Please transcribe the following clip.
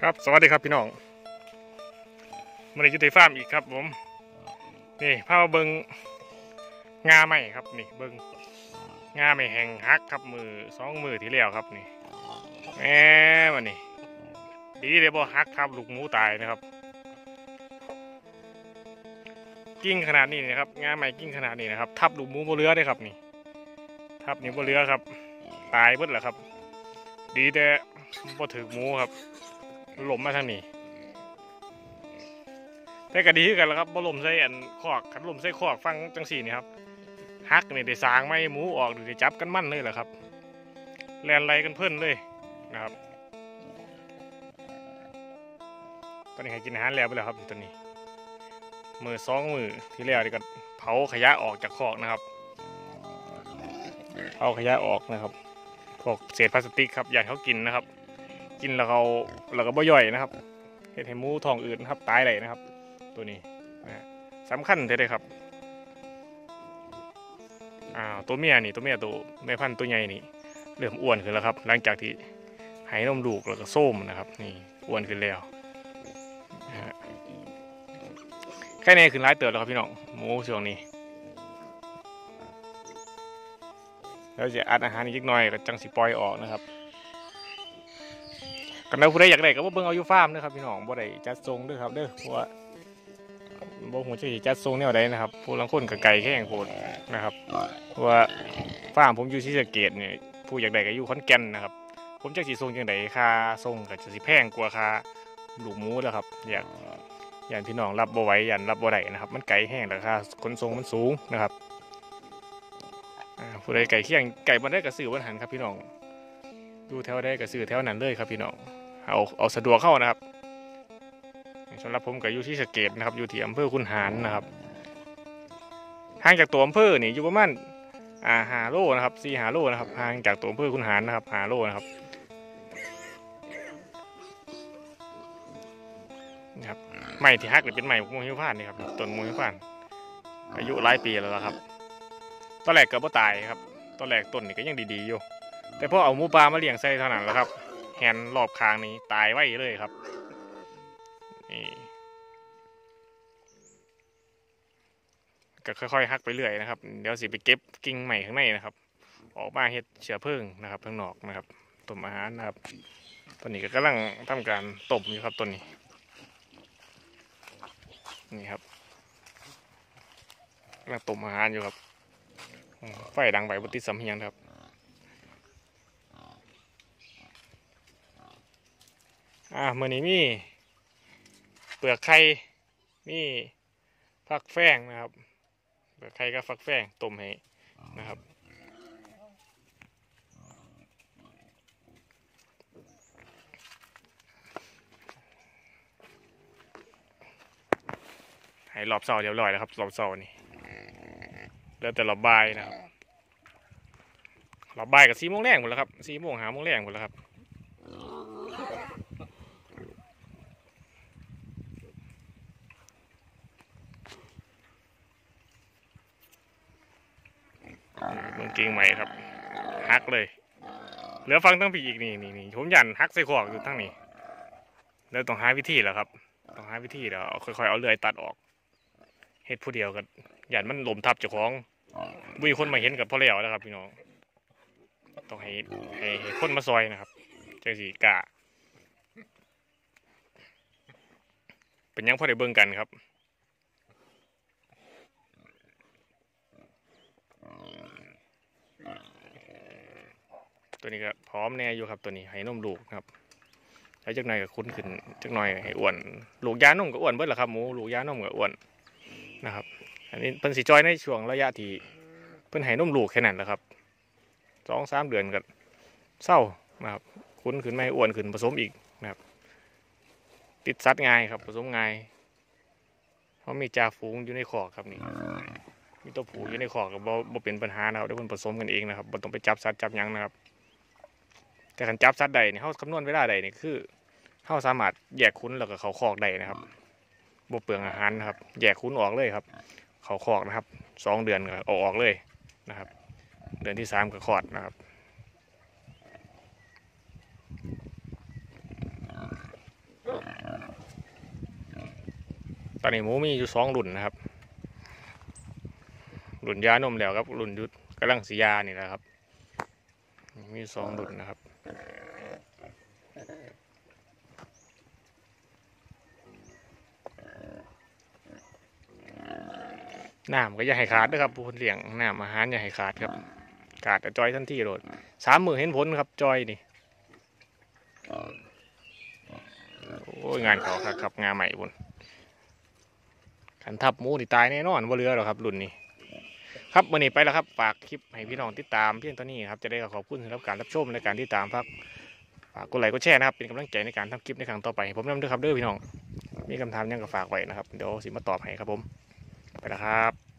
ครับสวัสดีครับพี่น้องมาในยุติฟาร์มอีกครับผมนี่พามาเบิงงาใหม่ครับนี่เบิงงาใหม่แห่งฮักครับมือที่แล้วครับนี่แหมวันนี้ดีเลยบ่ฮักทับลูกหมูตายนะครับกิ้งขนาดนี้นะครับงาใหม่กิ้งขนาดนี้นะครับทับลูกหมูบนเรือได้ครับนี่ทับนี่บนเรือครับตายเบิดแหละครับดีแต่บ่ถึกหมูครับหล่มมาทางนี้แต่ก็ดีกันแล้วครับบ่ลมใส่อันคอกขันลมใส่คอกฟังจังสี่นี่ครับฮักนี่ได้สางไม่หมูออกได้จับกันมั่นเลยแหละครับแลนไรกันเพิ่นเลยนะครับตอนนี้ให้กินอาหารแล้วไปแล้วครับตอนนี้มือที่แล้วนี่ก็เผาขยะออกจากคอกนะครับเผาขยะออกนะครับพวกเศษพลาสติกครับอย่างเขากินนะครับกินแล้วก็บ่ย่อยนะครับเห็นหมูท้องอืดนะครับตายเลยนะครับตัวนี้สำคัญเลยครับตัวเมียตัวแม่พันธุ์ตัวใหญ่นี่เริ่มอ้วนขึ้นแล้วครับหลังจากที่ให้นมลูกแล้วก็ส้มนะครับนี่อ้วนขึ้นแล้วแค่นี้ขึ้นร้ายเติบแล้วครับพี่น้องหมูช่วงนี้แล้วจะอัดอาหารอีกหน่อยก็จังสิปล่อยออกนะครับกันแล้วผู้ใดอยากได้ก็เบิ่งเอาอยู่ฟาร์มนะครับพี่น้องบ่ได้จัดทรงด้วยครับเด้อเพราะว่าบ่ฮู้จะจัดทรงแนวใดนะครับผู้ลังคนกับไก่แข้งโพดนะครับเพราะว่าฟาร์มผมอยู่ศรีสะเกษเนี่ยผู้อยากได้ก็อยู่ขอนแก่นนะครับผมจักสิทรงจังไดค่าทรงก็จะสิแพงกว่าค่าลูกหมูแล้วครับอย่างพี่น้องรับบ่ไหวยันรับบ่ได้นะครับมันไก่แห้งราคาขนส่งมันสูงนะครับผู้ใดไก่เคียงไก่บ่ได้ก็ซื้อวันหันครับพี่น้องดูแถวได้ก็ซื้อแถวนั้นเลยครับพี่น้องเอาสะดวกเข้านะครับสำหรับผมก็อยู่ที่สะเกษนะครับอยู่ที่อำเภอคุนหารนะครับห่างจากตัวอำเภอนี่อยู่ประมาณ5 โลนะครับ4-5 โลนะครับห่างจากตัวอำเภอคุนหารนะครับ5 โลนะครับนะครับไม้ที่ฮักเป็นไม้มูฮิวพานนี่ครับต้นมูฮิวพานอายุหลายปีแล้วครับตอนแรกก็บ่ตายครับตอนแรกต้นนี่ก็ยังดีๆอยู่แต่พอเอาหมูปลามาเลี้ยงใส่เท่านั้นแหละครับแฮนรอบคางนี้ตายไว้เลยครับนี่ก็ค่อยๆฮักไปเรื่อยนะครับเดี๋ยวสิไปเก็บกิ่งใหม่ข้างในนะครับออกมาเห็ดเชื้อเพลิงนะครับข้างนอกนะครับต้มอาหารนะครับตอนนี้ก็กำลังทำการต้มอยู่ครับต้นนี้นี่ครับกำลังต้มอาหารอยู่ครับไฟดังไปบนติดสำเพียงครับเมื่อนี้มีเปลือกไข่มีฟักแฟงนะครับเปลือกไข่กับฟักแฟงต้มให้นะครับให้รอบเสาเรียบร้อยแล้วครับรอบเสานี่แล้วแต่รอบบ่ายนะครับรอบบ่ายกับ4 โมงแรงหมดแล้วครับ4 โมง 5 โมงแรงหมดแล้วครับมึงเก่งใหม่ครับฮักเลยเหลือฟังตั้งปีอีกนี่ผมยันฮักใส่ขวากอยู่ทั้งนี้แล้วต้องหาวิธีแล้วครับต้องหาวิธีแล้วค่อยๆเอาเลื่อยตัดออกเฮ็ดผู้เดียวกันยันมันหล่มทับเจ้าของบุยคนมาเห็นกับพ่อเลี้ยวแล้วครับพี่น้องต้องให้คนมาซอยนะครับจังสีกะเป็นยังพอได้เบิ่งกันครับตัวนี้ก็พร้อมแน่อยู่ครับตัวนี้ให้นมลูกครับแล้วจักหน่อยก็คุ้นขึ้นจักหน่อยให้อ้วนลูกยานมก็อ้วนเบิดแหละครับหมูลูกยานมก็อ้วนนะครับอันนี้เพิ่นสิจอยในช่วงระยะที่เพิ่นให้นมลูกแค่นั้นแหละครับ2-3 เดือนก็เศร้านะครับคุ้นขึ้นไม่อ้วนขึ้นผสมอีกนะครับติดสัตว์ง่ายครับผสมง่ายเพราะมีจ่าฝูงอยู่ในคอกครับนี่มีตัวผูอยู่ในคอกก็บ่เป็นปัญหานะครับเดี๋ยวเพิ่นผสมกันเองนะครับบ่ต้องไปจับสัตว์จับยังนะครับแต่การจับสัตว์ใดนี่เขาคำนวณเวลาใดนี่คือเขาสามารถแยกคุ้นแล้วก็เขาคอกได้นะครับบ่เปลืองอาหารนะครับแยกคุ้นออกเลยครับเขาคอกนะครับ2 เดือนก็ออกเลยนะครับเดือนที่3ก็คลอดนะครับตอนนี้หมูมีอยู่2รุ่นนะครับรุ่นยานมแล้วครับรุ่นยุดกำลังสียานี่แหละครับมี2รุ่นนะครับน้ำก็อย่าให้ขาดด้วยครับผู้เลี้ยงน้ำอาหารอย่าให้ขาดครับขาดแต่จอยทันทีโดด3 มื้อเห็นผลครับจอยนี่โอ้ยงานเขาครับงานใหม่บุญขันทับหมูนี่ตายแน่นอนบ่เหลือหรอกครับรุ่นนี้ครับวันนี้ไปแล้วครับฝากคลิปให้พี่น้องติดตามเพียงเท่านี้ครับจะได้ขอบคุณสำหรับการรับชมและการติดตามฝากกดไลค์กดแชร์นะครับเป็นกำลังใจในการทำคลิปในครั้งต่อไปผมนำด้วยครับเด้อพี่น้องมีคำถามยังก็ฝากไว้นะครับเดี๋ยวสิมาตอบให้ครับผมไปแล้วครับ